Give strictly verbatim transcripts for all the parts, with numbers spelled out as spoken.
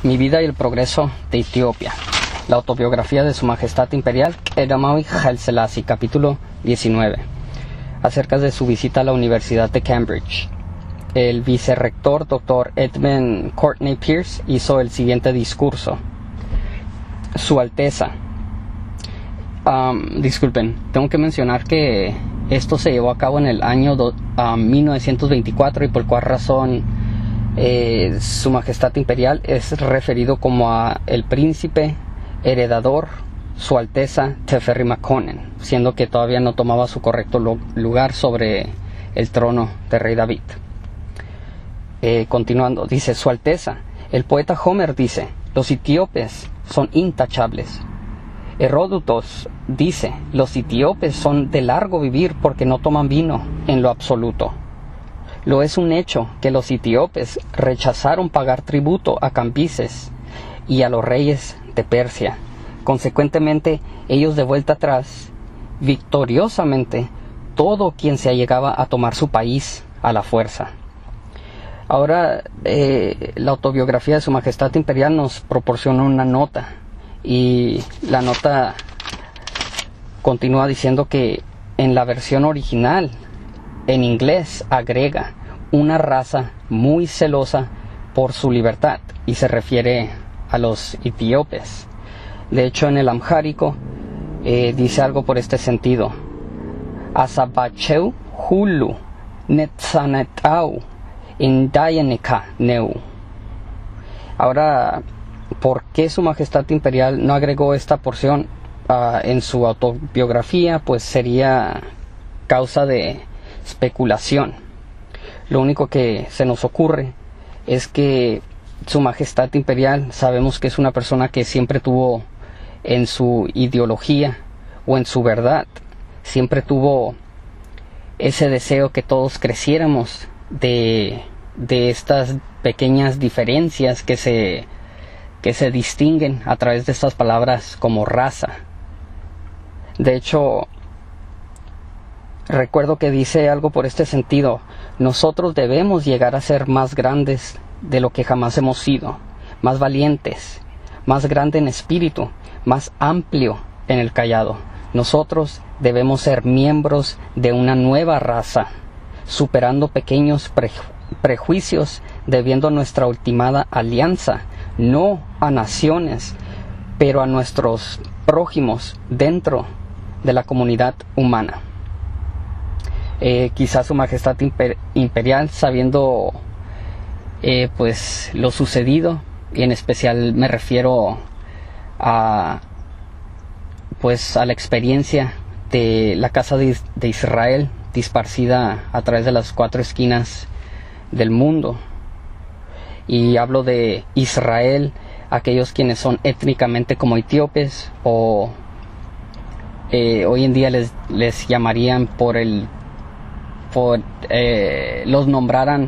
Mi vida y el progreso de Etiopía. La autobiografía de Su Majestad Imperial Quedamawi Haile Selassie, capítulo diecinueve. Acerca de su visita a la Universidad de Cambridge. El vicerrector doctor Edmund Courtney Pierce hizo el siguiente discurso. Su Alteza. Um, disculpen, tengo que mencionar que esto se llevó a cabo en el año do, um, mil novecientos veinticuatro y por cuál razón eh, Su Majestad Imperial es referido como a el príncipe heredador Su Alteza Teferi Makonnen, siendo que todavía no tomaba su correcto lo, lugar sobre el trono de Rey David. Eh, continuando, dice Su Alteza, el poeta Homer dice, los etíopes son intachables. Heródotos dice, los etíopes son de largo vivir porque no toman vino en lo absoluto. Lo es un hecho que los etíopes rechazaron pagar tributo a Cambises y a los reyes de Persia. Consecuentemente, ellos de vuelta atrás, victoriosamente, todo quien se allegaba a tomar su país a la fuerza. Ahora, eh, la autobiografía de Su Majestad Imperial nos proporciona una nota. Y la nota continúa diciendo que en la versión original, en inglés, agrega una raza muy celosa por su libertad y se refiere a los etíopes. De hecho, en el amhárico eh, dice algo por este sentido. Asabacheu hulu netzanetau indayeneka neu. Ahora, ¿por qué Su Majestad Imperial no agregó esta porción uh, en su autobiografía? Pues sería causa de especulación. Lo único que se nos ocurre es que Su Majestad Imperial sabemos que es una persona que siempre tuvo en su ideología o en su verdad, siempre tuvo ese deseo que todos creciéramos de, de estas pequeñas diferencias que se que se distinguen a través de estas palabras como raza. De hecho, recuerdo que dice algo por este sentido, nosotros debemos llegar a ser más grandes de lo que jamás hemos sido, más valientes, más grande en espíritu, más amplio en el callado. Nosotros debemos ser miembros de una nueva raza, superando pequeños pre- prejuicios, debiendo nuestra ultimada alianza no a naciones, pero a nuestros prójimos dentro de la comunidad humana. Eh, quizás Su Majestad Imper- Imperial, sabiendo eh, pues lo sucedido, y en especial me refiero a pues a la experiencia de la casa de, de Israel disparcida a través de las cuatro esquinas del mundo. Y hablo de Israel, aquellos quienes son étnicamente como etíopes o eh, hoy en día les, les llamarían por el por eh, los nombraran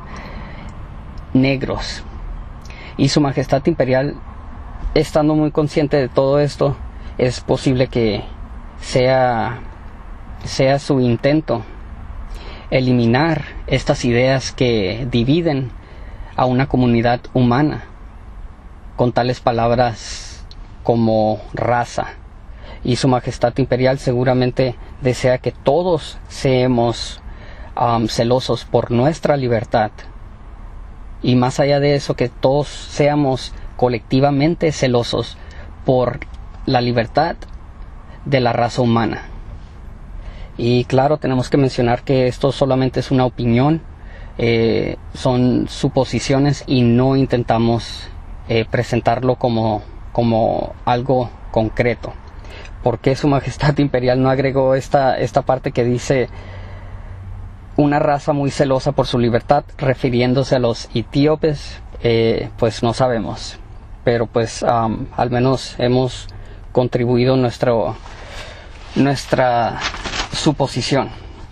negros. Y Su Majestad Imperial, estando muy consciente de todo esto, es posible que sea sea su intento eliminar estas ideas que dividen a una comunidad humana con tales palabras como raza. Y Su Majestad Imperial seguramente desea que todos seamos um, celosos por nuestra libertad, y más allá de eso, que todos seamos colectivamente celosos por la libertad de la raza humana. Y claro, tenemos que mencionar que esto solamente es una opinión. Eh, son suposiciones y no intentamos eh, presentarlo como, como algo concreto. ¿Por qué Su Majestad Imperial no agregó esta, esta parte que dice una raza muy celosa por su libertad, refiriéndose a los etíopes? Eh, pues no sabemos, pero pues um, al menos hemos contribuido nuestro, nuestra suposición.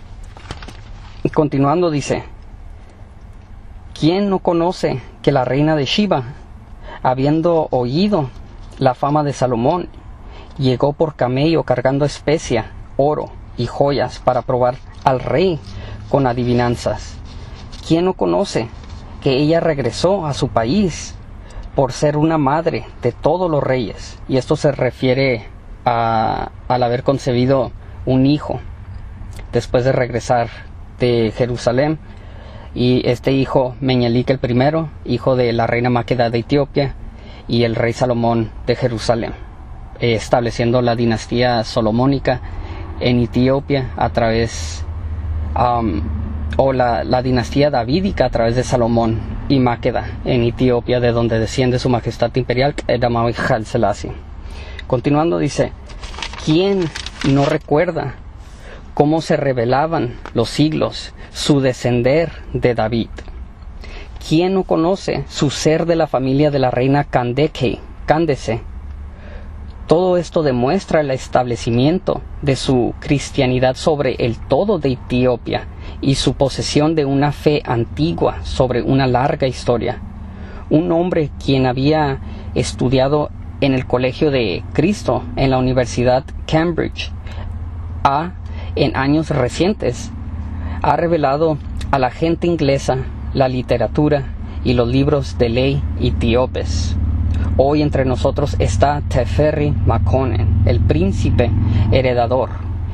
Y continuando dice, ¿quién no conoce que la reina de Sheba, habiendo oído la fama de Salomón, llegó por camello cargando especia, oro y joyas para probar al rey con adivinanzas? ¿Quién no conoce que ella regresó a su país por ser una madre de todos los reyes, y esto se refiere a, al haber concebido un hijo después de regresar de Jerusalén, y este hijo, Meñelic el primero, hijo de la reina Máqueda de Etiopía y el rey Salomón de Jerusalén, eh, estableciendo la dinastía solomónica en Etiopía a través um, o la, la dinastía davídica a través de Salomón y Máqueda en Etiopía, de donde desciende su majestad imperial Edamawi Haile Selassie. Continuando dice: ¿quién no recuerda cómo se revelaban los siglos su descender de David? ¿Quién no conoce su ser de la familia de la reina Candeke, Cándese? Todo esto demuestra el establecimiento de su cristianidad sobre el todo de Etiopía y su posesión de una fe antigua sobre una larga historia. Un hombre quien había estudiado en el Colegio de Cristo en la Universidad Cambridge ha, en años recientes, ha revelado a la gente inglesa la literatura y los libros de ley etíopes. Hoy entre nosotros está Teferi Makonnen, el príncipe heredador.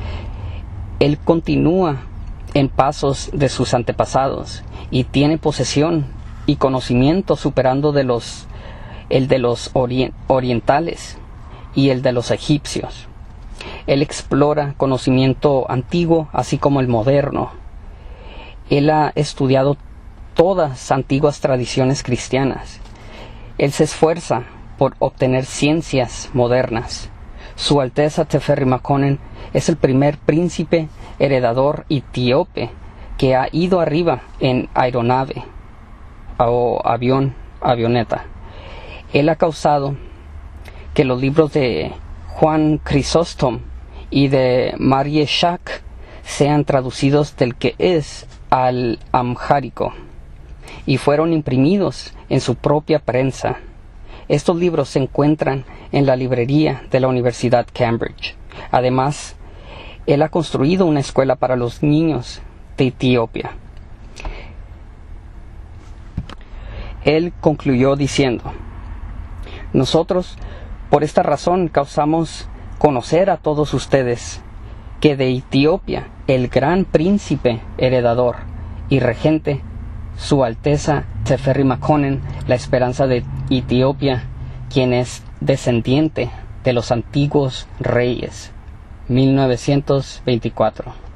Él continúa en pasos de sus antepasados y tiene posesión y conocimiento superando de los, el de los orien, orientales y el de los egipcios. Él explora conocimiento antiguo así como el moderno. Él ha estudiado todas antiguas tradiciones cristianas. Él se esfuerza por obtener ciencias modernas. Su Alteza Teferi Makonnen es el primer príncipe heredador etíope que ha ido arriba en aeronave o avión, avioneta. Él ha causado que los libros de Juan Crisóstomo y de Marie Shak sean traducidos del que es al amhárico y fueron imprimidos en su propia prensa. Estos libros se encuentran en la librería de la Universidad Cambridge. Además, él ha construido una escuela para los niños de Etiopía. Él concluyó diciendo: nosotros, por esta razón, causamos conocer a todos ustedes que de Etiopía el gran príncipe heredador y regente, Su Alteza Teferi Makonnen, la esperanza de Etiopía, quien es descendiente de los antiguos reyes. mil novecientos veinticuatro.